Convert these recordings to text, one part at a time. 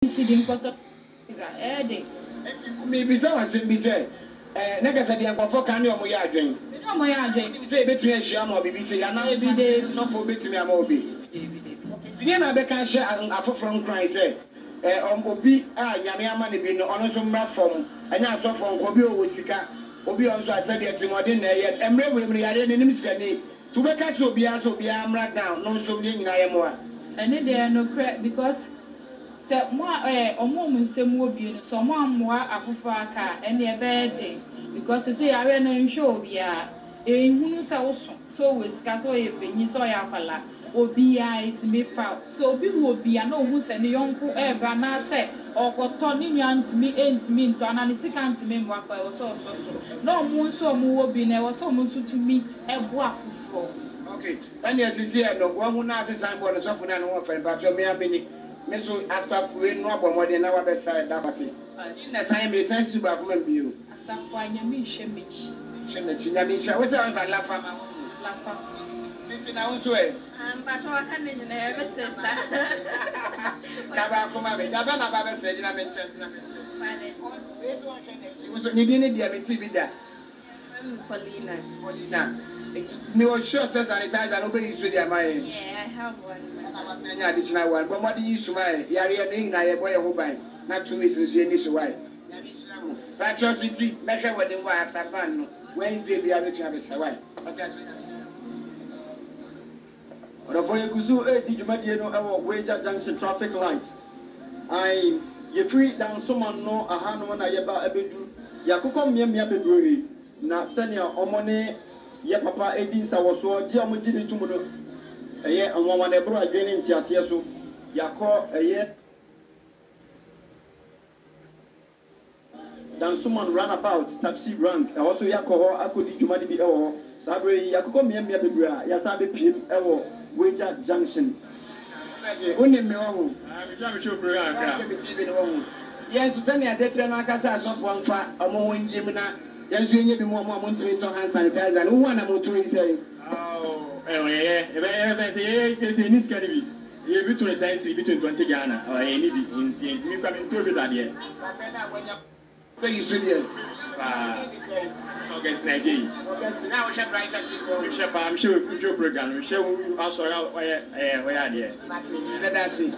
Sitting for the day. Maybe someone said, "Be said, never said the uncle can you my drink." No, my idea. Say between a sham or BBC, and now every day is not for between a mobi. Again, I can share a from Christ. Obi, Yamiama, be no honest from, and I saw from Kobio with Sika. Obi also I said that Timothy, and maybe I didn't miss to make a to be as be am right now, no so being I am one. And then there are no crack because. Say more or more say more beauty, so more Africa and their birthday because they say I ran show ya a moon so with Scasso if you saw ya falla or be I to me foul. So people will be a no who's and the uncle ever now say or got turning young to me ain't mean to an second to me what I was so. No moon so more be never so much to me a walk for. Okay, and yes, it's here no one who knows the board is often an offer, but you may have been. Meso after we no more than our best side that party. Na sai me sense ba kuma biyo. Asafo anyame hwemich. Hwemich nyame hwa. We say on va lafa ma. Lafa. Sisi na unso e. Ba to aka ne nyina e be sister. Ka ba kuma be. Da ba na ba be se nyina me nche na me. Vale. We so on hwe ne. So ni bi ne dia me ti bi da. Paulina. Paulina. Me was sure says sanitizer no be use dia mai. Yeah, I have one. Any additional one. But what do you use my? Yari no na ye boy who buy. Not 2 weeks in this why. But your duty, measure what they want after ban. Wednesday be able to have a sawai. Raboye Guzu di Jumadi no ewo Wager Junction traffic light. I ye free down someone no aha no na ye ba ebedu. Yakoko mmia bebree na senior omone ye papa edin sa woso ji amoji ni tumudo. Eye anwa na ebro adwene ntiase so yakọ eye dan someone run about taxi rank also yakọ ho akodi dwumadi bi ewo sabre yakọ mmia bebra ya sa be piem ewo Wager Junction. Oni me wo. Me jam show program ka. Me ti bi no wo. Yen so sane adepre no aka sa asofo anfa omo wonje mu na yen so enye bi mo ntiri to hand sanitizer no wana mo to ise. Say this can be between 10 between 20 Ghana or any in coming to it here. When you see there. August 19. Okay, now we shall write at I'm sure your program, we shall also where are there. Let us see.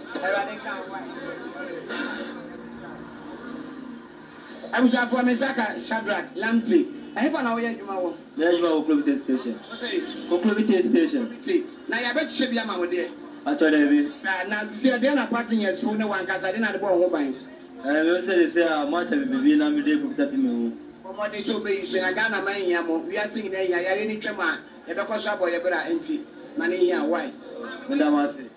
I was up for Mesaka Shadrach Lamti. I have an hour. There you are, Clovite Station. Clovite Station. Now, I bet you be a man there. I told you. Now, to see a dinner passing as soon as one because I didn't have a home. I will say, how much have you been able to that in what they so big, so I got a man, Yamo. We are singing there. I really tremor. A doctor shop or a better empty. Money here, why? Madam, I say.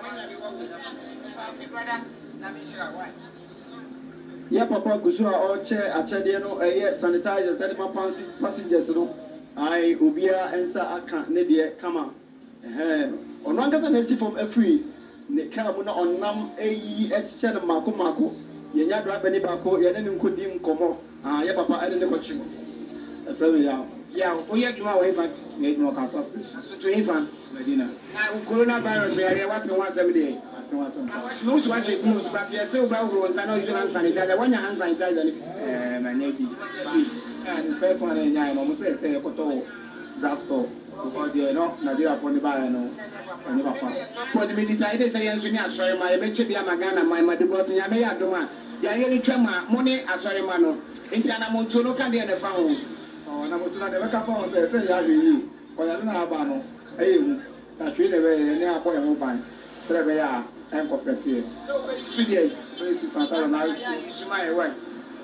Yeah, Papa Gusua or chair a chadiano, a sanitizer, sedima passengers. No, I ubia answer a can't nedia come on. On one doesn't see from a free. Nikamuna on nam a channel Mako. Yenya drive any bako, Yanin could dim como. Ah, yeah, Papa, I didn't watch you. A very young. Yeah, oh, yeah, you are way back. Made no cancer. So to Ivan, Medina. Coronavirus, we are watching once every day. Most watching news, but you're so well grown. I know you don't sanitize. One your hands sanitizer. My name and the first one in Yan almost say a photo drugstore. Because they are not Nadia upon the bar. No, I never found. What we decided, say, engineer, sorry, my bitch be a magana, my mother got in Yamea Doma. Yari Trema, money, a sorry, mano. Indiana Montuno can be the phone. Oh, and I was not ever come on the Yari, or Yanabano. Hey, that's really very near for a mobile. Trevea. I'm confident. So, very Santana, now you see my way.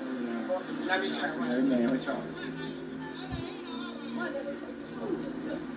Let me show you.